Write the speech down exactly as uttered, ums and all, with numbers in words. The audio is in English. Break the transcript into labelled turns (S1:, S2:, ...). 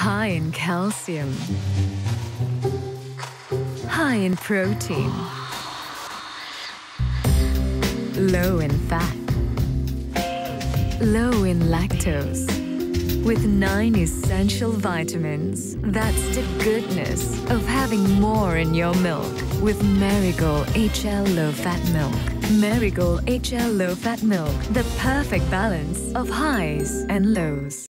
S1: high in calcium, high in protein, low in fat, low in lactose, with nine essential vitamins. That's the goodness of having more in your milk with Marigold H L low-fat milk. Marigold H L low-fat milk, the perfect balance of highs and lows.